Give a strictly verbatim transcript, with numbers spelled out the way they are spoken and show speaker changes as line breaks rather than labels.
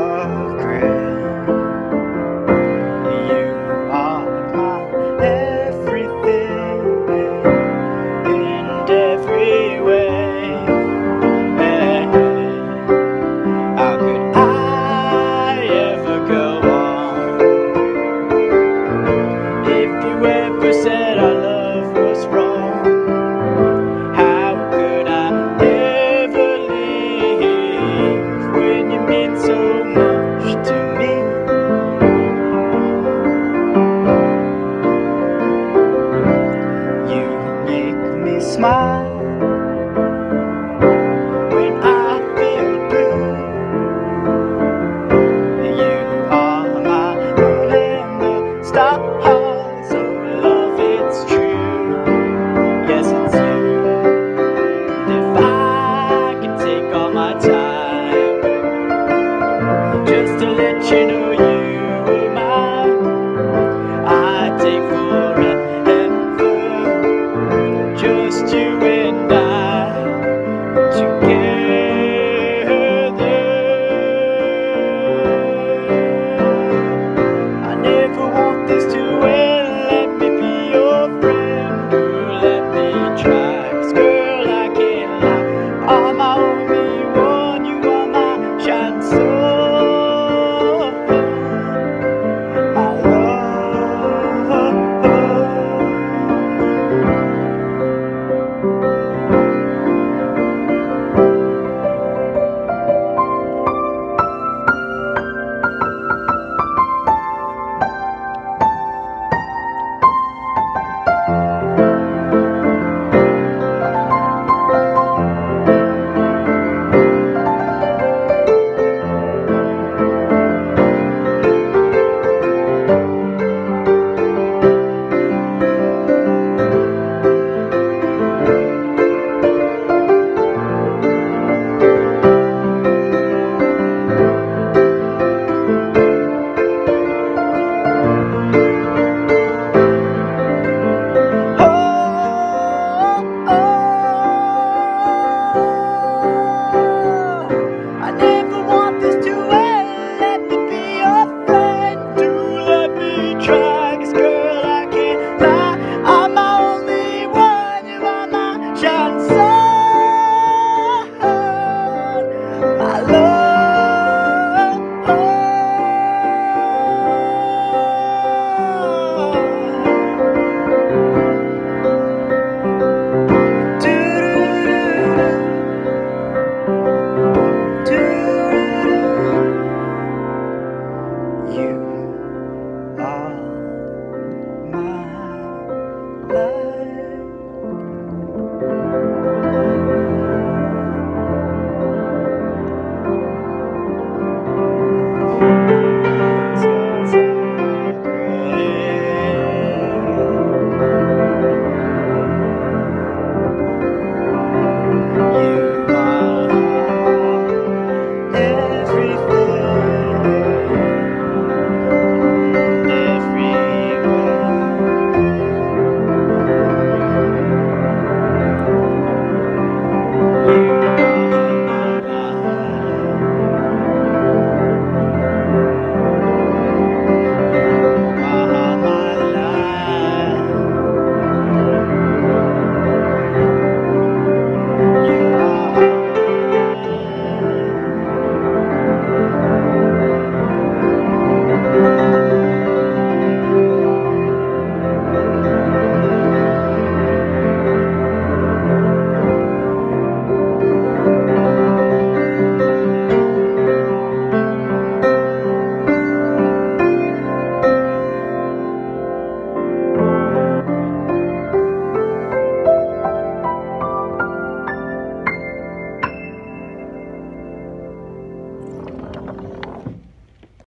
regret. You are my everything and every way. How could I ever go on if you ever said our love was wrong? How could I ever leave when you mean so much to me? You make me smile when I feel blue. You are my moon and the stars. Oh love, it's true. Yes, it's you. And if I could take all my time just to let you know